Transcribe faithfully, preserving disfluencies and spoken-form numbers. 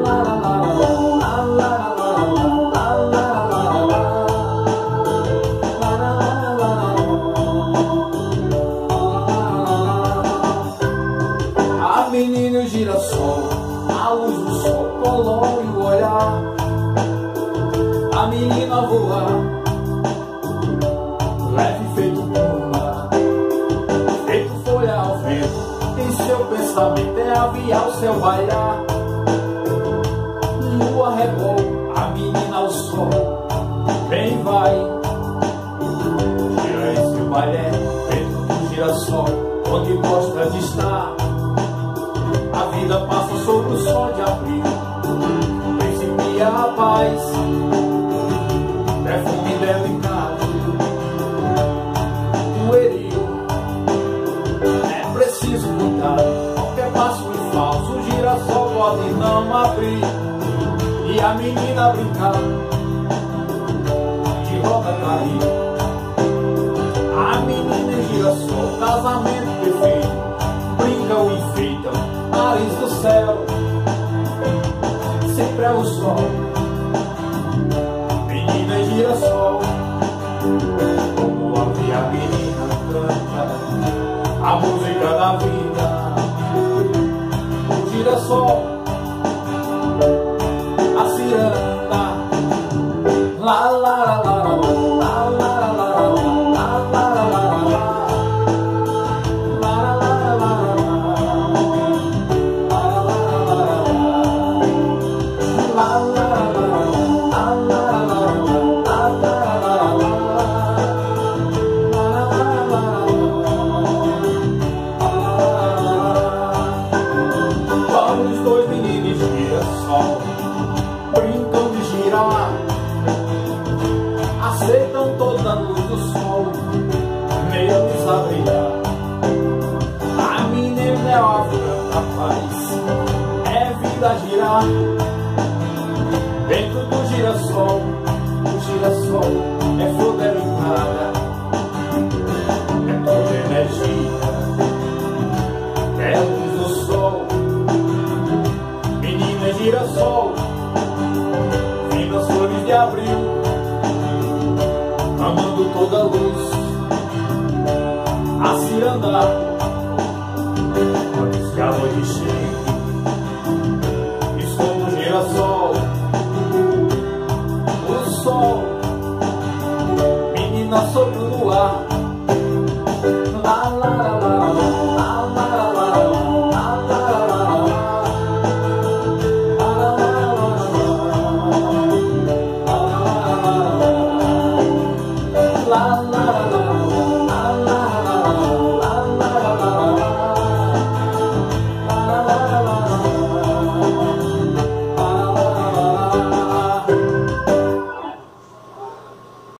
A menina e o girassol, a luz do sol colore o olhar. A menina voa, leve feito pluma, feito folha ao vento. Em seu pensamento é aviar o seu bailar. Lua rebol, a menina ao sol, vem vai. Gira esse balé, feito do girassol, onde gosta de estar. A vida passa sobre o sol de abril, principia a paz, perfume delicado, pueril. É preciso cuidar, qualquer passo em falso, o girassol pode não abrir. E a menina brincar, de roda cair. A menina e girassol, casamento perfeito, brincam e enfeitam nariz do céu, sempre é o sol. Menina e girassol, como a via menina canta a música da vida. O girassol, a ciranda, lá lá lá lá lá lá lá lá lá lá lá. Os dois meninos de girassol brincam de girar, aceitam toda a luz do sol, neles a brilhar. A menina é a branca paz, é vida a girar. Dentro do girassol, o girassol é flor delicada, é toda energia, é luz do sol. Menina e girassol, lindas flores de abril, amando toda a luz, a cirandar. Antes que a noite chegue, estou no girassol, o sol, menina sobre o luar.